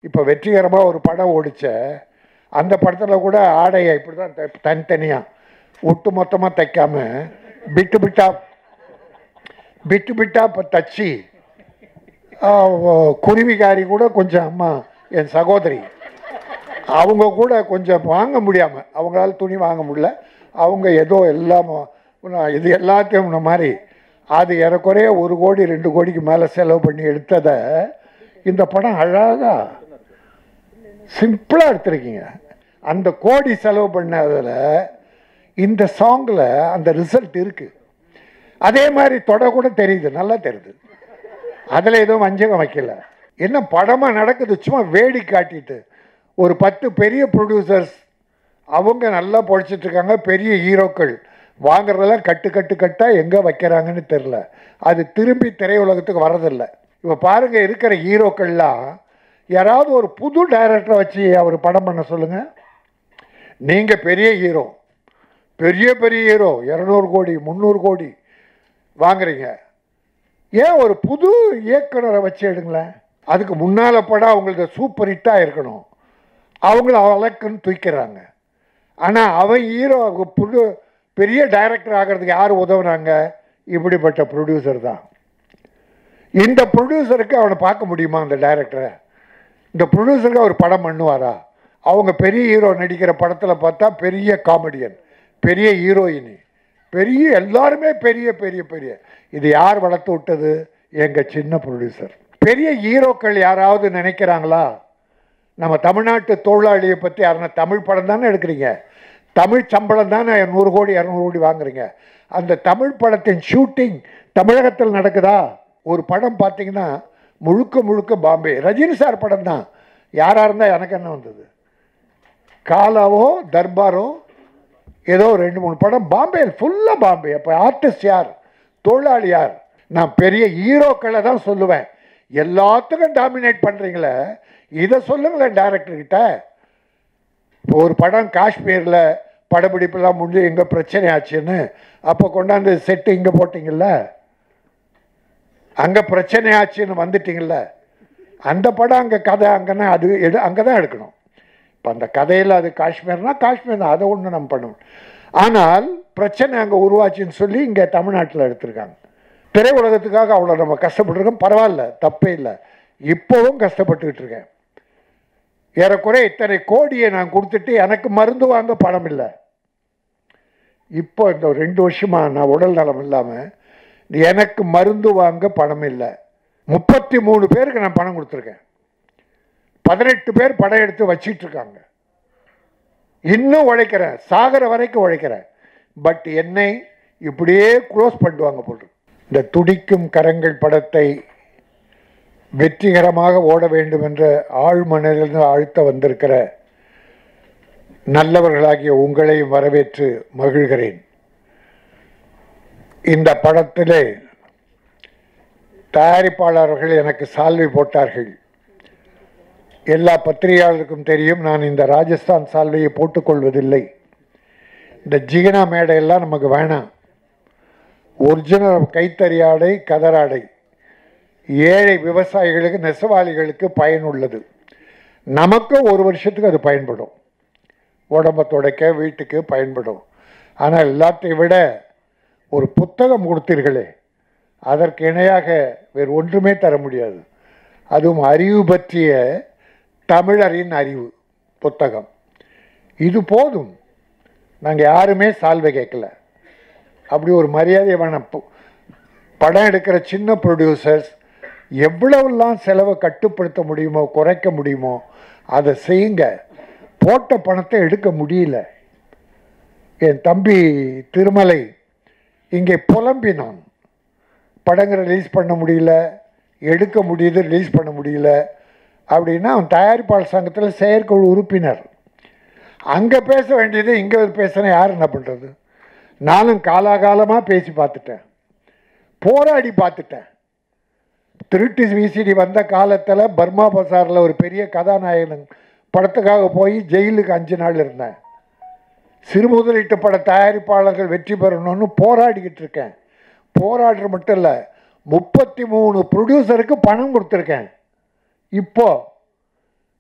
இப்போ வெற்றிகரமாக ஒரு படம் ஓடிச்ச அந்த படத்தில் கூட ஆடையை இப்படி தான் தனித்தனியாக ஒட்டு மொத்தமாக தைக்காமல் பிட்டு பிட்டா இப்போ தச்சு குருவிகாரி கூட கொஞ்சம் அம்மா என் சகோதரி அவங்க கூட கொஞ்சம் வாங்க முடியாமல் அவங்களால துணி வாங்க முடியல. அவங்க ஏதோ எல்லாம் இது எல்லாத்தையும் இந்த மாதிரி அது ஏறக்குறைய 1 கோடி 2 கோடிக்கு மேலே செலவு பண்ணி எடுத்ததை இந்த படம் அழகாக சிம்பிளாக எடுத்துருக்கீங்க. அந்த கோடி செலவு பண்ணதில் இந்த சாங்கில் அந்த ரிசல்ட் இருக்குது. அதே மாதிரி தொட கூட தெரியுது, நல்லா தெரியுது. அதில் எதுவும் வஞ்சகம் வைக்கல. என்ன படமாக நடக்குது சும்மா வேடி காட்டிட்டு ஒரு 10 பெரிய ப்ரொடியூசர்ஸ் அவங்க நல்லா பொழைச்சிட்ருக்காங்க. பெரிய ஹீரோக்கள் வாங்குறதெல்லாம் கட்டாக எங்கே வைக்கிறாங்கன்னு தெரில. அது திரும்பி திரையுலகத்துக்கு வரதில்லை. இப்போ பாருங்கள், இருக்கிற ஹீரோக்கள்லாம் யாராவது ஒரு புது டைரக்டரை வச்சு அவர் படம் பண்ண சொல்லுங்கள். நீங்கள் பெரிய ஹீரோ, பெரிய ஹீரோ 200 கோடி 300 கோடி வாங்குறீங்க, ஏன் ஒரு புது இயக்குனரை வச்சு எடுங்களேன். அதுக்கு முன்னால் படம் அவங்களுக்கு சூப்பர் ஹிட்டாக இருக்கணும். அவங்கள வழக்குன்னு தூக்கிறாங்க. ஆனால் அவன் ஹீரோ புது பெரிய டைரக்டர் ஆகிறதுக்கு யார் உதவுனாங்க? இப்படிப்பட்ட ப்ரொடியூசர் தான். இந்த ப்ரொடியூசருக்கு அவனை பார்க்க முடியுமா? அந்த டைரக்டரை இந்த ப்ரொடியூசருக்கு அவர் படம் பண்ணுவாரா? அவங்க பெரிய ஹீரோ நடிக்கிற படத்தில் பார்த்தா பெரிய காமெடியன், பெரிய ஹீரோயினி, பெரிய எல்லாருமே பெரிய இது யார் வளர்த்து விட்டது? எங்கள் சின்ன ப்ரொடியூசர். பெரிய ஹீரோக்கள் யாராவது நினைக்கிறாங்களா? நம்ம தமிழ்நாட்டு தொழிலாளியை பற்றி யாருன்னா தமிழ் படம் தானே எடுக்கிறீங்க, தமிழ் சம்பளம் தானே 100 கோடி 200 கோடி வாங்குறீங்க. அந்த தமிழ் படத்தின் ஷூட்டிங் தமிழகத்தில் நடக்குதா? ஒரு படம் பார்த்தீங்கன்னா முழுக்க பாம்பே. ரஜினி சார் படம் தான். யாராக இருந்தால் எனக்கு என்ன வந்தது? காலாவோ தர்பாரோ ஏதோ 2-3 படம் பாம்பே, ஃபுல்லாக பாம்பே. அப்போ ஆர்டிஸ்ட் யார்? தொழிலாளி யார்? நான் பெரிய ஹீரோக்களை தான் சொல்லுவேன். எல்லாத்துக்கும் டாமினேட் பண்ணுறீங்களே, இதை சொல்லுங்களேன் டைரக்டர்கிட்ட. இப்போ ஒரு படம் காஷ்மீரில் படப்பிடிப்பெல்லாம் முடிஞ்சு எங்கே பிரச்சனை ஆச்சுன்னு அப்போ கொண்டாந்து செட்டு இங்கே போட்டிங்கள்ல, அங்கே பிரச்சனை ஆச்சுன்னு வந்துட்டிங்கள்ல, அந்த படம் அங்கே கதை அங்கன்னா அது அங்கே தான் எடுக்கணும். இப்போ அந்த கதையில் அது காஷ்மீர்னால் காஷ்மீர் தான், அதை ஒன்று நம்ம பண்ணணும். ஆனால் பிரச்சனை அங்கே உருவாச்சுன்னு சொல்லி இங்கே தமிழ்நாட்டில் எடுத்திருக்காங்க. திரையுலகத்துக்காக அவ்வளோ நம்ம கஷ்டப்பட்டுருக்கோம், பரவாயில்ல, தப்பே இல்லை. இப்போவும் கஷ்டப்பட்டுக்கிட்டு இருக்கேன். ஏறக்குறைய இத்தனை கோடியை நான் கொடுத்துட்டு எனக்கு மருந்து வாங்க பணம் இல்லை. இப்போ இந்த 2 வருஷமாக நான் உடல் நலம் இல்லாமல் எனக்கு மருந்து வாங்க பணம் இல்லை. 33 பேருக்கு நான் பணம் கொடுத்துருக்கேன். 18 பேர் படம் எடுத்து வச்சிட்ருக்காங்க. இன்னும் உழைக்கிறேன், சாகிற வரைக்கும் உழைக்கிறேன். பட் என்னை இப்படியே க்ளோஸ் பண்ணுவாங்க போல். இந்த துடிக்கும் கரங்கள் படத்தை வெற்றிகரமாக ஓட வேண்டும் என்ற ஆழ்மனதிலிருந்து ஆழ்த்த வந்திருக்கிற நல்லவர்களாகிய உங்களை வரவேற்று மகிழ்கிறேன். இந்த படத்திலே தயாரிப்பாளர்கள் எனக்கு சால்வை போட்டார்கள். எல்லா பத்திரிகையாளருக்கும் தெரியும், நான் இந்த ராஜஸ்தான் சால்வையை போட்டுக்கொள்வதில்லை. இந்த ஜிகினா மேடையெல்லாம் நமக்கு வேணாம். ஒரிஜினல் கைத்தறி ஆடை, கதராடை ஏழை விவசாயிகளுக்கு, நெசவாளிகளுக்கு பயனுள்ளது. நமக்கு 1 வருஷத்துக்கு அது பயன்படும், உடம்பை துடைக்க, வீட்டுக்கு பயன்படும். ஆனால் எல்லாத்தையும் விட ஒரு புத்தகம் கொடுத்தீர்களே, அதற்கு இணையாக வேறு ஒன்றுமே தர முடியாது. அதுவும் அறிவு பற்றிய தமிழரின் அறிவு புத்தகம். இது போதும். நாங்கள் யாருமே சால்வை கேட்கல. அப்படி ஒரு மரியாதை வேணாம். படம் எடுக்கிற சின்ன ப்ரொடியூசர்ஸ் எவ்வளவெல்லாம் செலவை கட்டுப்படுத்த முடியுமோ, குறைக்க முடியுமோ அதை செய்யுங்க. போட்ட பணத்தை எடுக்க முடியல. என் தம்பி திருமலை இங்கே புலம்பினான். படங்களை ரிலீஸ் பண்ண முடியல, எடுக்க முடியுது, ரிலீஸ் பண்ண முடியல அப்படின்னா அவன் தயாரிப்பாளர் சங்கத்தில் செயற்குழு உறுப்பினர். அங்கே பேச வேண்டியது இங்கே பேசுனா யார் என்ன பண்ணுறது? நானும் காலாகாலமாக பேசி பார்த்துட்டேன், போராடி பார்த்துட்டேன். திருட்டு விசிடி வந்த காலத்தில் பர்மா பசாரில் ஒரு பெரிய கதாநாயகன் படத்துக்காக போய் ஜெயிலுக்கு 5 நாள் இருந்தேன். சிறு முதலீட்டு பட தயாரிப்பாளர்கள் வெற்றி பெறணும்னு போராடிக்கிட்டு இருக்கேன். போராடுற மட்டும் இல்லை, 33 ப்ரொடியூசருக்கு பணம் கொடுத்துருக்கேன். இப்போ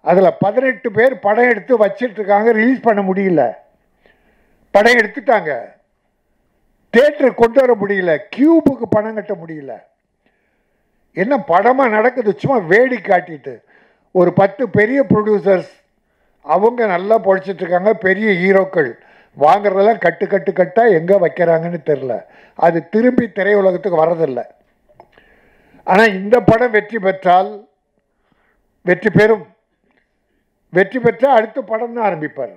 அதில் 18 பேர் படம் எடுத்து வச்சிட்டு இருக்காங்க, ரிலீஸ் பண்ண முடியல. படம் எடுத்துட்டாங்க, தியேட்டருக்கு கொண்டு வர முடியல, கியூபுக்கு பணம் கட்ட முடியல. என்ன படமாக நடக்குது, சும்மா வேடி காட்டிட்டு. ஒரு 10 பெரிய ப்ரொடியூசர்ஸ் அவங்க நல்லா பொழைச்சிட்டு இருக்காங்க, பெரிய ஹீரோக்கள் வாங்குறதெல்லாம் கட்டாக எங்கே வைக்கிறாங்கன்னு தெரில. அது திரும்பி திரையுலகத்துக்கு வரதில்லை. ஆனால் இந்த படம் வெற்றி பெற்றால் வெற்றி பெறும். வெற்றி பெற்றால் அடுத்த படம் தான் ஆரம்பிப்பார்.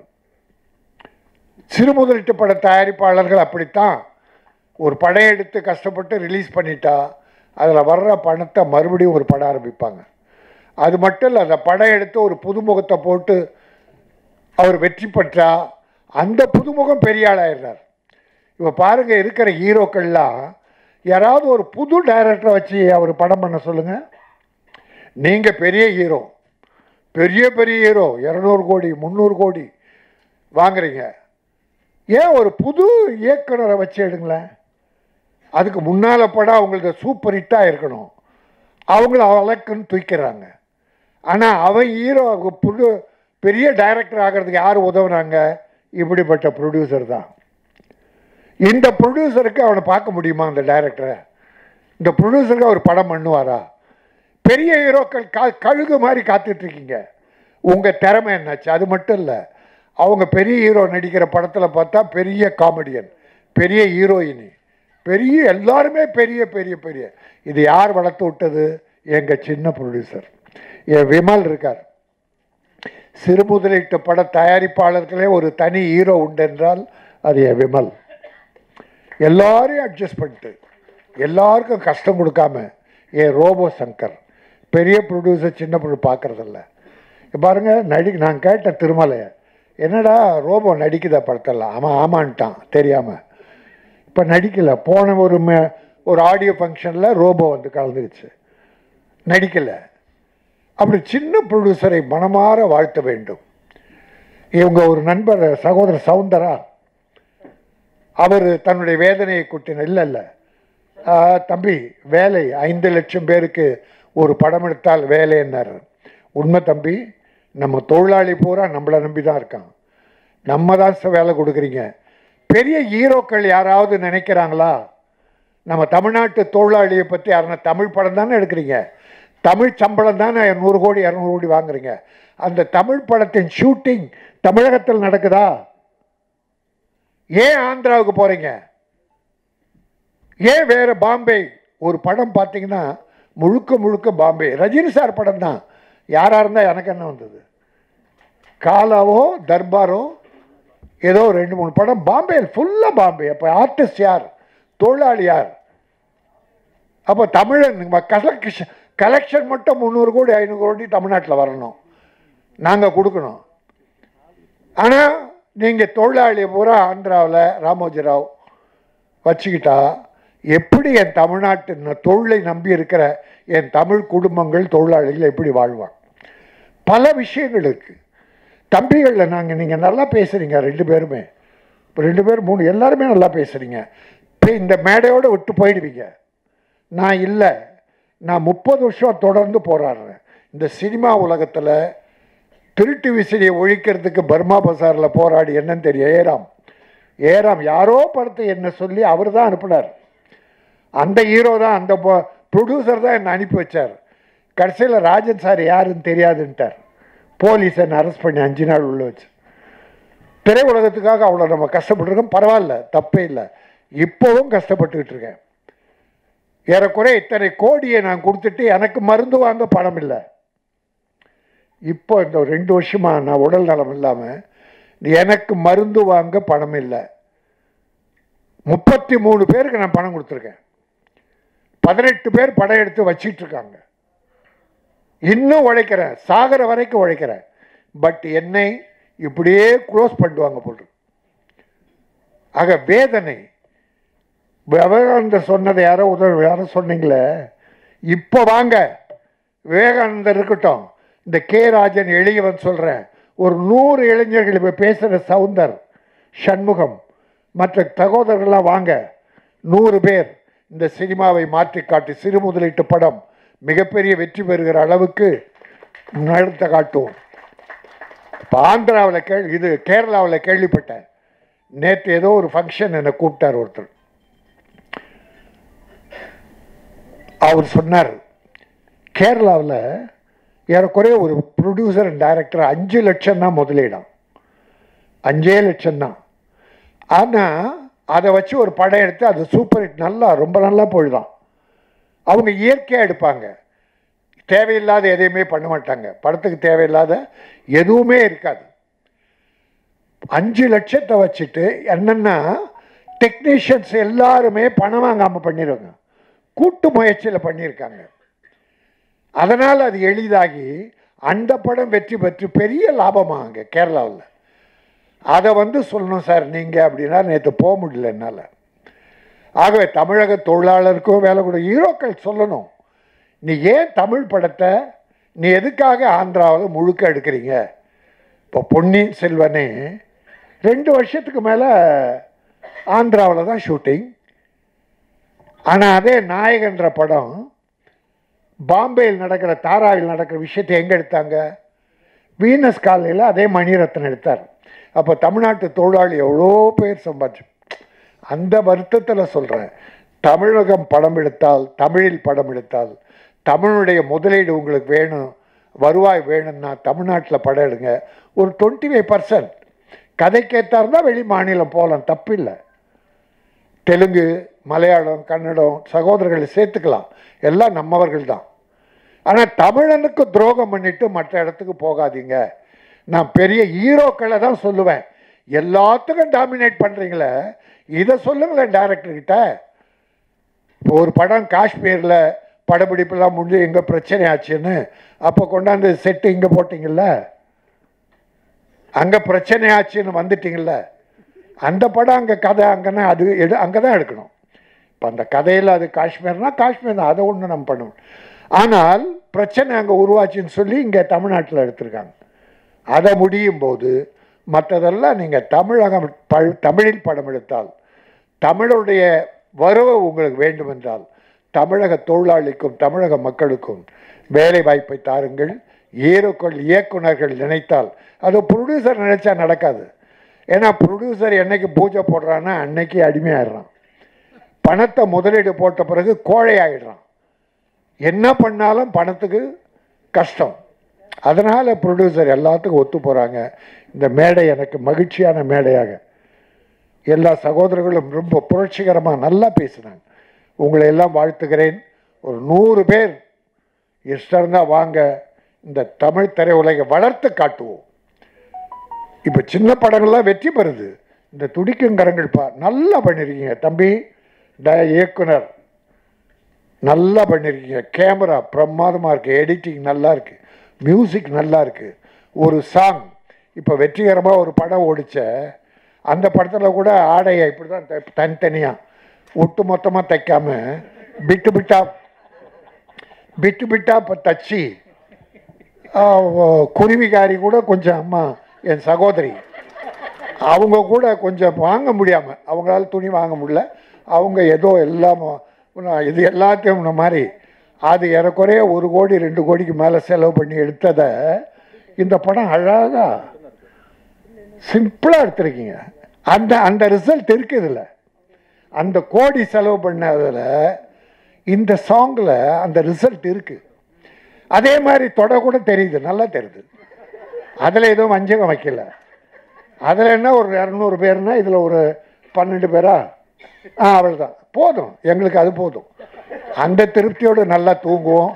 சிறு முதலீட்டு பட தயாரிப்பாளர்கள் அப்படித்தான். ஒரு படம் எடுத்து கஷ்டப்பட்டு ரிலீஸ் பண்ணிட்டா அதில் வர்ற பணத்தை மறுபடியும் ஒரு படம் ஆரம்பிப்பாங்க. அது மட்டும் இல்லை, அந்த படம் எடுத்து ஒரு புதுமுகத்தை போட்டு அவர் வெற்றி பெற்றா அந்த புதுமுகம் பெரிய ஆளாயிடுறார். இப்போ பாருங்கள், இருக்கிற ஹீரோக்கள்லாம் யாராவது ஒரு புது டைரக்டரை வச்சு அவர் படம் பண்ண சொல்லுங்கள். நீங்கள் பெரிய ஹீரோ, பெரிய ஹீரோ 200 கோடி 300 கோடி வாங்குறீங்க, ஏன் ஒரு புது இயக்குனரை வச்சு எடுங்களேன். அதுக்கு முன்னால் படம் அவங்களுக்கு சூப்பர் ஹிட்டாக இருக்கணும், அவங்கள வழக்குன்னு தூக்கிறாங்க. ஆனால் அவன் ஹீரோ புது பெரிய டைரக்டர் ஆகிறதுக்கு யார் உதவுனாங்க? இப்படிப்பட்ட ப்ரொடியூசர் தான். இந்த ப்ரொடியூசருக்கு அவனை பார்க்க முடியுமா? அந்த டைரக்டரை இந்த ப்ரொடியூசருக்கு அவர் படம் பண்ணுவாரா? பெரிய ஹீரோக்கள் கழுகு மாதிரி காத்துட்ருக்கீங்க. உங்கள் திறமை என்னாச்சு? அது மட்டும் இல்லை, அவங்க பெரிய ஹீரோ நடிக்கிற படத்தில் பார்த்தா பெரிய காமெடியன், பெரிய ஹீரோயினி, பெரிய எல்லாருமே பெரிய பெரிய பெரிய. இது யார் வளர்த்து விட்டது? எங்கள் சின்ன ப்ரொடியூசர் என் விமல் இருக்கார். சிறு முதலீட்டு பட தயாரிப்பாளர்களே ஒரு தனி ஹீரோ உண்டு என்றால் அது என் விமல். எல்லாரையும் அட்ஜஸ்ட் பண்ணிட்டு எல்லாருக்கும் கஷ்டம் கொடுக்காம என் ரோபோ சங்கர். பெரிய ப்ரொடியூசர் சின்ன ப்ரொடியூசர் பார்க்குறதில்ல. பாருங்கள், நான் கேட்டேன் திருமலையை, என்னடா ரோபோ நடிக்குதா படத்தில்? ஆமான்ட்டான் தெரியாமல். இப்போ நடிக்கலை. போன ஒரு ஆடியோ ஃபங்க்ஷனில் ரோபோ வந்து கலந்துருச்சு, நடிக்கலை. அப்படி சின்ன ப்ரொடியூசரை மனமாற வாழ்த்த வேண்டும். இவங்க ஒரு நண்பர் சகோதரர் சவுந்தரா, அவர் தன்னுடைய வேதனையை கூட்டின. இல்லை தம்பி, வேலை 5 லட்சம் பேருக்கு ஒரு படம் எடுத்தால் வேலை என்னார். உண்மை தம்பி, நம்ம தொழிலாளி பூரா நம்மளை நம்பி தான் இருக்கான், நம்ம தான் வேலை கொடுக்குறீங்க. பெரிய ஹீரோக்கள் யாராவது நினைக்கிறாங்களா? நம்ம தமிழ்நாட்டு தொழிலாளியை பற்றி யாருன்னா தமிழ் படம் தானே எடுக்கிறீங்க, தமிழ் சம்பளம் தானே 100 கோடி 200 கோடி வாங்குறீங்க. அந்த தமிழ் படத்தின் ஷூட்டிங் தமிழகத்தில் நடக்குதா? ஏன் ஆந்திராவுக்கு போகிறீங்க? ஏன் வேறு பாம்பே? ஒரு படம் பார்த்தீங்கன்னா முழுக்க பாம்பே. ரஜினி சார் படம் தான். யாராக இருந்தால் எனக்கு என்ன வந்தது? காலாவோ தர்பாரோ ஏதோ 2-3 படம் பாம்பே, ஃபுல்லாக பாம்பே. அப்போ ஆர்டிஸ்ட் யார்? தொழிலாளி யார்? அப்போ தமிழன் கலெக்ஷன் மட்டும் 300 கோடி 500 கோடி தமிழ்நாட்டில் வரணும், நாங்கள் கொடுக்கணும். ஆனால் நீங்கள் தொழிலாளியை பூரா ஆந்திராவில் ராமோஜிராவ் வச்சுக்கிட்டா எப்படி என் தமிழ்நாட்டு தொழிலை நம்பி இருக்கிற என் தமிழ் குடும்பங்கள் தொழிலாளிகள் எப்படி வாழ்வாங்க? பல விஷயங்கள் இருக்குது. தம்பிகளில் நீங்கள் நல்லா பேசுகிறீங்க 2 பேருமே, இப்போ 2 பேர் 3 எல்லாருமே நல்லா பேசுகிறீங்க. இப்போ இந்த மேடையோடு விட்டு போயிடுவீங்க. நான் இல்லை, நான் 30 வருஷம் தொடர்ந்து போராடுறேன். இந்த சினிமா உலகத்தில் திருட்டு விசிறியை ஒழிக்கிறதுக்கு பர்மா பசாரில் போராடி என்னன்னு தெரியும். ஏராம் யாரோ படத்தை என்ன சொல்லி அவர் தான் அனுப்பினார். அந்த ஹீரோ தான், அந்த ப்ரொடியூசர் தான் என்னை அனுப்பி வச்சார். கடைசியில் ராஜன் சார் யாருன்னு தெரியாதுன்ட்டார். போலீஸ் என்னை அரெஸ்ட் பண்ணி 5 நாள் உள்ள வச்சு. திரை உலகத்துக்காக அவ்வளோ நம்ம கஷ்டப்பட்டுருக்கோம். பரவாயில்ல, தப்பே இல்லை. இப்போவும் கஷ்டப்பட்டுக்கிட்டு இருக்கேன். ஏறக்குறை இத்தனை கோடியை நான் கொடுத்துட்டு எனக்கு மருந்து வாங்க பணம் இல்லை. இப்போ இந்த 2 வருஷமாக நான் உடல் நலம் இல்லாமல் எனக்கு மருந்து வாங்க பணம் இல்லை. 33 பேருக்கு நான் பணம் கொடுத்துருக்கேன். 18 பேர் படம் எடுத்து வச்சிட்டு இருக்காங்க. இன்னும் உழைக்கிறேன், சாகிற வரைக்கும் உழைக்கிறேன். பட் என்னை இப்படியே க்ளோஸ் பண்ணுவாங்க போட்டு. ஆக வேதனை. விவேகானந்தர் சொன்னதை யாரோ சொன்னீங்களே, இப்போ வாங்க விவேகானந்தர் இருக்கட்டும், இந்த கே ராஜன் எளியவன் சொல்கிறேன், ஒரு 100 இளைஞர்கள் இப்போ பேசுகிற சவுந்தர், சண்முகம், மற்ற சகோதரர்கள்லாம் வாங்க, 100 பேர் இந்த சினிமாவை மாற்றி காட்டி சிறு முதலீட்டு படம் மிகப்பெரிய வெற்றி பெறுகிற அளவுக்கு நடத்த காட்டுவோம். இப்போ ஆந்திராவில் இது கேரளாவில் கேள்விப்பட்டேன். நேற்று ஏதோ ஒரு ஃபங்க்ஷன் என்னை கூப்பிட்டார் ஒருத்தர். அவர் சொன்னார், கேரளாவில் ஏறக்குறைய ஒரு ப்ரொடியூசர் அண்ட் டைரக்டர் 5 லட்சம் தான் முதலீடம், 5 லட்சம் தான். ஆனால் அதை வச்சு ஒரு படம் எடுத்து அது சூப்பர் ஹிட், ரொம்ப நல்லா போயிடுதான். அவங்க இயற்கையாக எடுப்பாங்க, தேவையில்லாத எதையுமே பண்ண மாட்டாங்க, படத்துக்கு தேவையில்லாத எதுவுமே இருக்காது. 5 லட்சத்தை வச்சுட்டு என்னென்னா டெக்னீஷியன்ஸ் எல்லாருமே பணம் வாங்காமல் பண்ணிடுவாங்க, கூட்டு முயற்சியில் பண்ணியிருக்காங்க. அதனால் அது எளிதாகி அந்த படம் வெற்றி பெற்று பெரிய லாபமாங்க கேரளாவில். அதை சொல்லணும் சார் நீங்கள் அப்படின்னா நேற்று போக முடியல என்னால். ஆகவே தமிழக தொழிலாளருக்கும் வேலை கூட ஹீரோக்கள் சொல்லணும், நீ ஏன் தமிழ் படத்தை நீ எதுக்காக ஆந்திராவில் முழுக்க எடுக்கிறீங்க? இப்போ பொன்னியின் செல்வனே 2 வருஷத்துக்கு மேலே ஆந்திராவில் தான் ஷூட்டிங். ஆனால் அதே நாயகன்ற படம் பாம்பேயில் நடக்கிற, தாராவில் நடக்கிற விஷயத்தை எங்கே எடுத்தாங்க? வீனஸ் காலையில் அதே மணிரத்னம் எடுத்தார். அப்போ தமிழ்நாட்டு தொழிலாளி எவ்வளோ பேர் சம்பாதிச்சு. அந்த வருத்தத்தில் சொல்கிறேன், தமிழகம் படம் எடுத்தால், தமிழில் படம் எடுத்தால், தமிழுடைய முதலீடு உங்களுக்கு வேணும், வருவாய் வேணும்னா தமிழ்நாட்டில் படம் எடுங்க. ஒரு 25% கதைக்கேற்றா இருந்தால் வெளி மாநிலம் போகலாம், தப்பில்லை. தெலுங்கு, மலையாளம், கன்னடம் சகோதரர்களை சேர்த்துக்கலாம், எல்லாம் நம்மவர்கள் தான். ஆனால் தமிழனுக்கு துரோகம் பண்ணிட்டு மற்ற இடத்துக்கு போகாதீங்க. நான் பெரிய ஹீரோக்களை தான் சொல்லுவேன், எல்லாத்துக்கும் டாமினேட் பண்ணுறீங்களே, இதை சொல்லுங்களேன் டைரக்டர்கிட்ட. இப்போ ஒரு படம் காஷ்மீரில் படப்பிடிப்பெல்லாம் முடிஞ்சு எங்கே பிரச்சனை ஆச்சுன்னு அப்போ கொண்டாந்து செட்டு இங்கே போட்டிங்கள்ல, அங்கே பிரச்சனை ஆச்சுன்னு வந்துட்டிங்கள்ல, அந்த படம் அங்கே கதை அங்கன்னா அது அங்கே தான் எடுக்கணும். இப்போ அந்த கதையில் அது காஷ்மீர்னா காஷ்மீர் தான், அதை ஒன்று நம்ம பண்ணணும். ஆனால் பிரச்சனை அங்கே உருவாச்சுன்னு சொல்லி இங்கே தமிழ்நாட்டில் எடுத்திருக்காங்க. அதை முடியும் போது மற்றதெல்லாம் நீங்கள் தமிழில் படம் எடுத்தால், தமிழுடைய வரவு உங்களுக்கு வேண்டுமென்றால் தமிழக தொழிலாளிக்கும் தமிழக மக்களுக்கும் வேலை வாய்ப்பை தாருங்கள். ஹீரோக்கள் இயக்குநர்கள் நினைத்தால், அது ப்ரொடியூசர் நினைச்சா நடக்காது. ஏன்னா ப்ரொடியூசர் என்னைக்கு பூஜை போடுறான்னா அன்னைக்கு அடிமையாயிடுறான். பணத்தை முதலீடு போட்ட பிறகு கோழை ஆகிடுறான். என்ன பண்ணாலும் பணத்துக்கு கஷ்டம். அதனால் ப்ரொடியூசர் எல்லாத்துக்கும் ஒத்து போகிறாங்க. இந்த மேடை எனக்கு மகிழ்ச்சியான மேடையாக, எல்லா சகோதரர்களும் ரொம்ப புரட்சிகரமாக நல்லா பேசினாங்க. உங்களை எல்லாம் வாழ்த்துகிறேன். ஒரு 100 பேர் இஷ்டம் இருந்தால் வாங்க, இந்த தமிழ் திரையுலகை வளர்த்து காட்டுவோம். இப்போ சின்ன படங்கள்லாம் வெற்றி பெறுது. இந்த துடிக்கும் கரங்கள் நல்லா பண்ணியிருக்கீங்க தம்பி, இயக்குனர் நல்லா பண்ணியிருக்கீங்க, கேமரா பிரமாதமாக இருக்குது, எடிட்டிங் நல்லா இருக்குது, மியூசிக் நல்லா இருக்குது. ஒரு சாங் இப்போ வெற்றிகரமாக ஒரு படம் ஓடிச்ச, அந்த படத்தில் கூட ஆடையை இப்படி தான் தனித்தனியாக ஒட்டு மொத்தமாக தைக்காமல் பிட்டு பிட்டா இப்போ தச்சு, குருவிகாரி கூட கொஞ்சம், அம்மா என் சகோதரி, அவங்க கூட கொஞ்சம் வாங்க முடியாமல், அவங்களால துணி வாங்க முடியல, அவங்க ஏதோ எல்லாம் இது எல்லாத்தையும் இந்த மாதிரி அது ஏறக்குறைய 1 கோடி 2 கோடிக்கு மேலே செலவு பண்ணி எடுத்ததை இந்த படம் அழகாக சிம்பிளாக எடுத்துருக்கீங்க. அந்த அந்த ரிசல்ட் இருக்குதுல்ல, அந்த கோடி செலவு பண்ணதில் இந்த சாங்கில் அந்த ரிசல்ட் இருக்குது. அதே மாதிரி தொட கூட தெரியுது, நல்லா தெரியுது. அதில் எதுவும் வஞ்சகம் வைக்கல. அதில் என்ன ஒரு 200 பேர்னா இதில் ஒரு 12 பேரா, அவ்வளோதான், போதும், எங்களுக்கு அது போதும். அந்த திருப்தியோடு நல்லா தூங்குவோம்.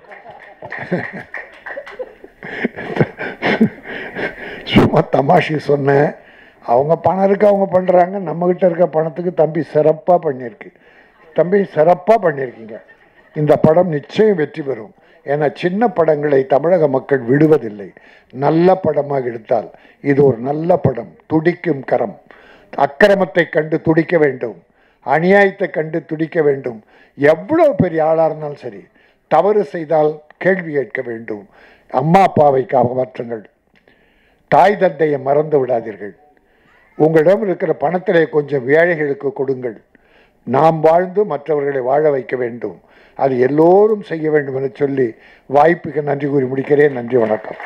சும்மா தமாஷி சொன்னேன். அவங்க பணம் இருக்கு, அவங்க பண்ணுறாங்க. நம்மக்கிட்ட இருக்க பணத்துக்கு தம்பி சிறப்பாக பண்ணியிருக்கு. தம்பி சிறப்பாக பண்ணியிருக்கீங்க. இந்த படம் நிச்சயம் வெற்றி பெறும். ஏன்னா சின்ன படங்களை தமிழக மக்கள் விடுவதில்லை. நல்ல படமாக எடுத்தால் இது ஒரு நல்ல படம். துடிக்கும் கரம். அக்கிரமத்தை கண்டு துடிக்க வேண்டும், அநியாயத்தை கண்டு துடிக்க வேண்டும். எவ்வளோ பெரிய ஆளாக இருந்தாலும் சரி, தவறு செய்தால் கேள்வி கேட்க வேண்டும். அம்மா அப்பாவை காப்பாற்றுங்கள், தாய் தந்தையை மறந்து விடாதீர்கள். உங்களிடம் இருக்கிற பணத்திலே கொஞ்சம் ஏழைகளுக்கு கொடுங்கள். நாம் வாழ்ந்து மற்றவர்களை வாழ வைக்க வேண்டும். அது எல்லோரும் செய்ய வேண்டும் என சொல்லி வாய்ப்புக்கு நன்றி கூறி முடிக்கிறேன். நன்றி, வணக்கம்.